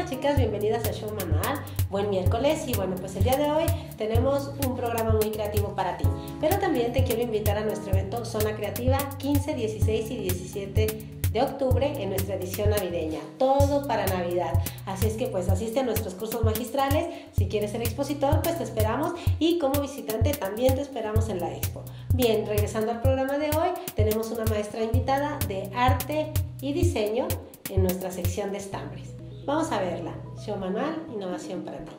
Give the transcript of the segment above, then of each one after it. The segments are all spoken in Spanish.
Hola chicas, bienvenidas a Show Manual. Buen miércoles y bueno, pues el día de hoy tenemos un programa muy creativo para ti. Pero también te quiero invitar a nuestro evento Zona Creativa 15, 16 y 17 de octubre en nuestra edición navideña. Todo para Navidad. Así es que pues asiste a nuestros cursos magistrales. Si quieres ser expositor, pues te esperamos y como visitante también te esperamos en la expo. Bien, regresando al programa de hoy, tenemos una maestra invitada de arte y diseño en nuestra sección de estambres. Vamos a verla. Show Manual, innovación para ti.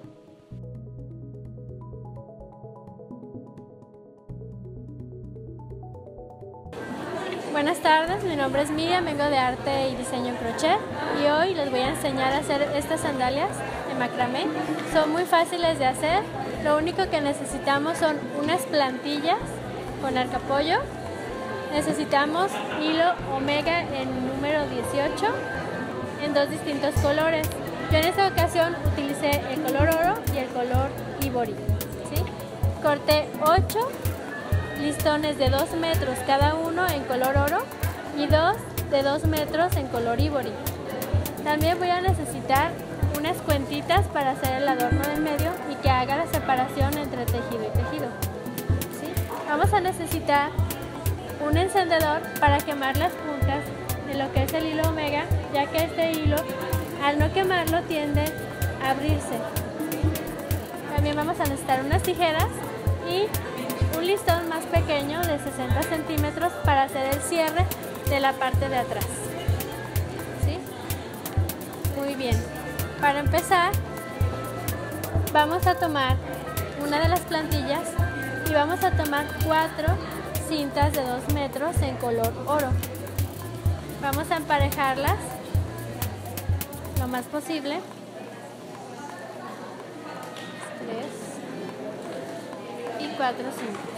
Buenas tardes, mi nombre es Miriam, vengo de Arte y Diseño en Crochet y hoy les voy a enseñar a hacer estas sandalias de macramé. Son muy fáciles de hacer, lo único que necesitamos son unas plantillas con arcapollo, necesitamos hilo omega en número 18 en dos distintos colores. Yo en esta ocasión utilicé el color oro y el color ivory, ¿sí? Corté 8 listones de 2 metros cada uno en color oro y 2 de 2 metros en color ivory. También voy a necesitar unas cuentitas para hacer el adorno del medio y que haga la separación entre tejido y tejido, ¿sí? Vamos a necesitar un encendedor para quemar las puntas de lo que es el hilo omega, ya que este hilo al no quemarlo tiende a abrirse. También vamos a necesitar unas tijeras y un listón más pequeño de 60 centímetros para hacer el cierre de la parte de atrás, ¿sí? Muy bien, para empezar vamos a tomar una de las plantillas y vamos a tomar 4 cintas de 2 metros en color oro. Vamos a emparejarlas lo más posible. 3 y 4 cintas.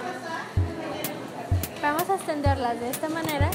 Vamos a extenderlas de esta manera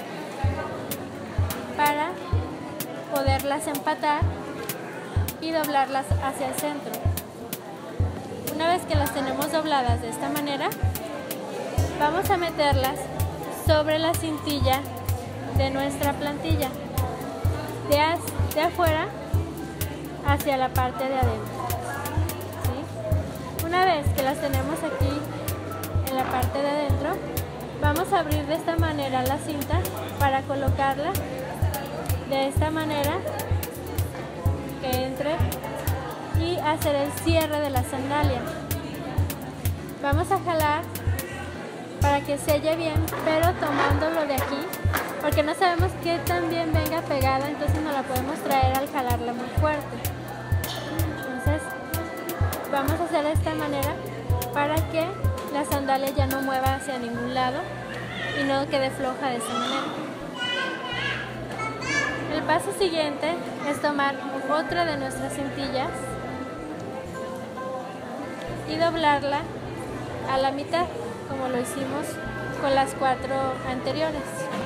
para poderlas empatar y doblarlas hacia el centro. Una vez que las tenemos dobladas de esta manera, vamos a meterlas sobre la cintilla de nuestra plantilla, de afuera hacia la parte de adentro, ¿sí? Una vez que las tenemos aquí en la parte de adentro, vamos a abrir de esta manera la cinta para colocarla de esta manera que entre y hacer el cierre de la sandalia. Vamos a jalar para que selle bien, pero tomándolo de aquí, porque no sabemos qué tan bien venga pegada, entonces no la podemos traer al jalarla muy fuerte. Entonces vamos a hacer de esta manera para que la sandalia ya no mueva hacia ningún lado y no quede floja de esta manera. El paso siguiente es tomar otra de nuestras cintillas y doblarla a la mitad, como lo hicimos con las 4 anteriores.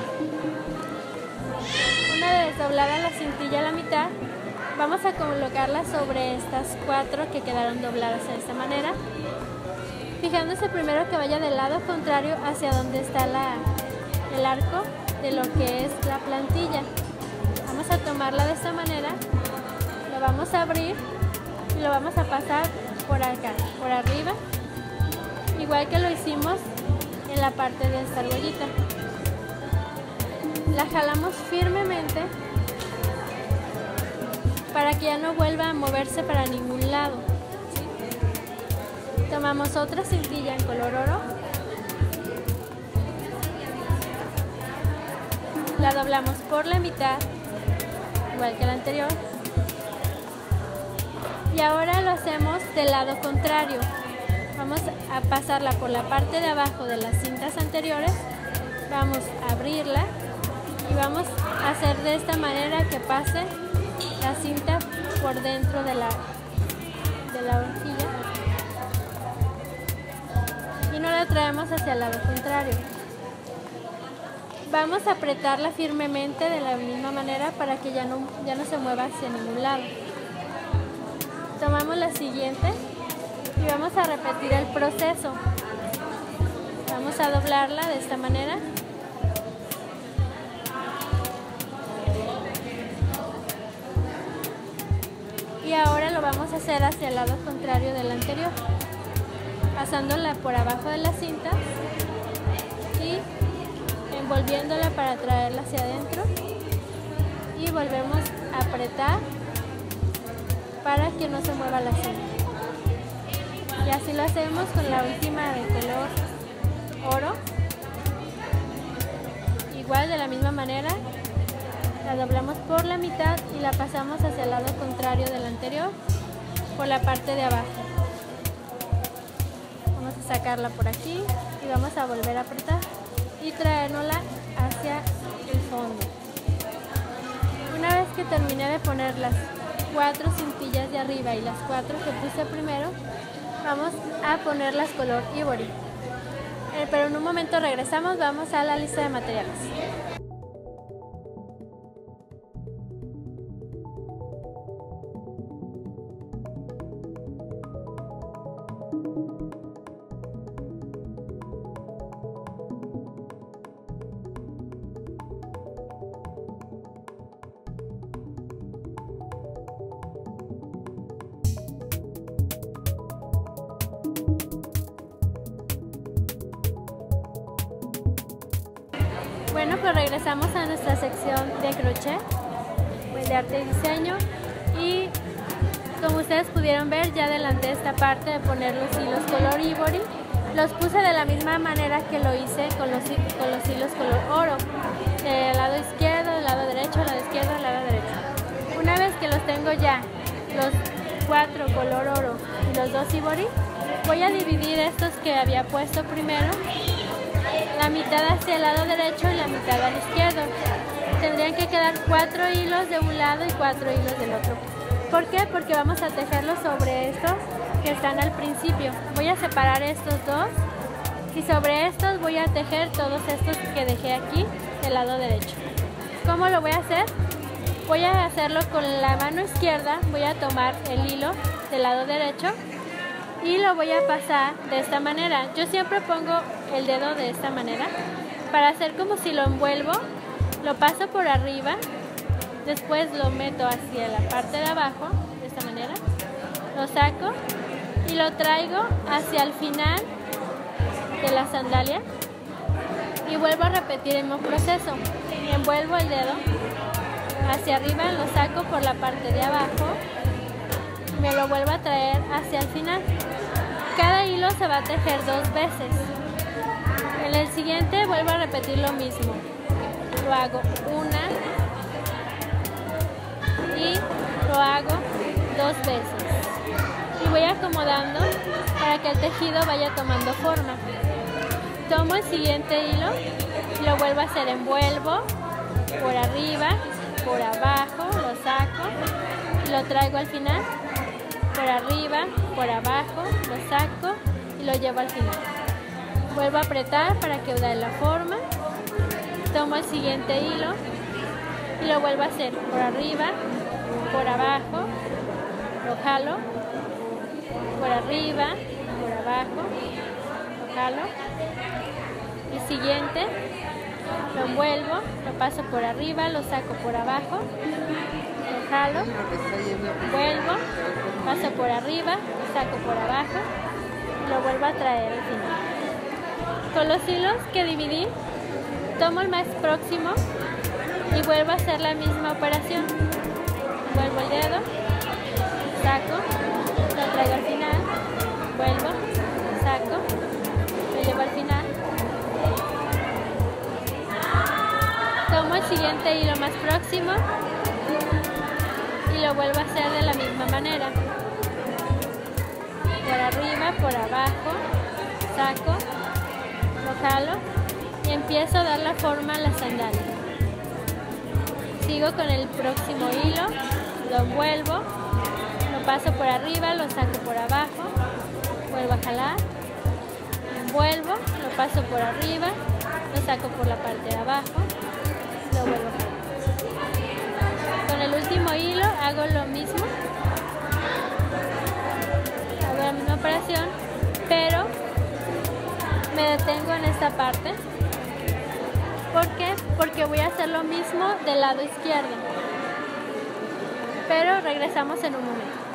Una vez doblada la cintilla a la mitad, vamos a colocarla sobre estas 4 que quedaron dobladas de esta manera, fijándose primero que vaya del lado contrario hacia donde está el arco de lo que es la plantilla. Vamos a tomarla de esta manera, lo vamos a abrir y lo vamos a pasar por acá, por arriba, igual que lo hicimos en la parte de esta argollita. La jalamos firmemente para que ya no vuelva a moverse para ningún lado, ¿sí? Tomamos otra cintilla en color oro, la doblamos por la mitad, igual que la anterior, y ahora lo hacemos del lado contrario. Vamos a pasarla por la parte de abajo de las cintas anteriores, vamos a abrirla y vamos a hacer de esta manera que pase la cinta por dentro de la horquilla y no la traemos hacia el lado contrario. Vamos a apretarla firmemente de la misma manera para que ya no se mueva hacia ningún lado. Tomamos la siguiente y vamos a repetir el proceso. Vamos a doblarla de esta manera lo vamos a hacer hacia el lado contrario del anterior, pasándola por abajo de la cinta y envolviéndola para traerla hacia adentro, y volvemos a apretar para que no se mueva la cinta. Y así lo hacemos con la última de color oro. Igual, de la misma manera, la doblamos por la mitad y la pasamos hacia el lado contrario del anterior, por la parte de abajo. Vamos a sacarla por aquí y vamos a volver a apretar y traérnosla hacia el fondo. Una vez que terminé de poner las 4 cintillas de arriba y las 4 que puse primero, vamos a ponerlas color ivory. Pero en un momento regresamos, vamos a la lista de materiales. Bueno, pues regresamos a nuestra sección de crochet, de arte y diseño, y como ustedes pudieron ver, ya adelanté esta parte de poner los hilos color ivory. Los puse de la misma manera que lo hice con los hilos color oro, del lado izquierdo, del lado derecho, del lado izquierdo, del lado derecho. Una vez que los tengo ya, los 4 color oro y los 2 ivory, voy a dividir estos que había puesto primero, la mitad hacia el lado derecho y la mitad al izquierdo. Tendrían que quedar 4 hilos de un lado y 4 hilos del otro. ¿Por qué? Porque vamos a tejerlos sobre estos que están al principio. Voy a separar estos dos y sobre estos voy a tejer todos estos que dejé aquí del lado derecho. ¿Cómo lo voy a hacer? Voy a hacerlo con la mano izquierda, voy a tomar el hilo del lado derecho y lo voy a pasar de esta manera. Yo siempre pongo el dedo de esta manera para hacer como si lo envuelvo, lo paso por arriba, después lo meto hacia la parte de abajo, de esta manera, lo saco y lo traigo hacia el final de la sandalia y vuelvo a repetir el mismo proceso. Envuelvo el dedo hacia arriba, lo saco por la parte de abajo, me lo vuelvo a traer hacia el final. Cada hilo se va a tejer 2 veces. En el siguiente vuelvo a repetir lo mismo. Lo hago una y lo hago 2 veces. Y voy acomodando para que el tejido vaya tomando forma. Tomo el siguiente hilo y lo vuelvo a hacer. Envuelvo por arriba, por abajo, lo saco y lo traigo al final. Por arriba, por abajo, lo saco y lo llevo al final. Vuelvo a apretar para que dé la forma. Tomo el siguiente hilo y lo vuelvo a hacer por arriba, por abajo, lo jalo, por arriba, por abajo, lo jalo. El siguiente lo envuelvo, lo paso por arriba, lo saco por abajo, lo jalo, vuelvo, paso por arriba, lo saco por abajo y lo vuelvo a traer al final. Con los hilos que dividí, tomo el más próximo y vuelvo a hacer la misma operación. Vuelvo el dedo, saco, lo traigo al final, vuelvo, saco, lo llevo al final. Tomo el siguiente hilo más próximo y lo vuelvo a hacer de la misma manera. Por arriba, por abajo, saco, lo jalo y empiezo a dar la forma a la sandalia. Sigo con el próximo hilo, lo envuelvo, lo paso por arriba, lo saco por abajo, vuelvo a jalar, envuelvo, lo paso por arriba, lo saco por la parte de abajo, lo vuelvo a jalar. Con el último hilo hago lo mismo, hago la misma operación, pero me detengo en esta parte. ¿Por qué? Porque voy a hacer lo mismo del lado izquierdo. Pero regresamos en un momento.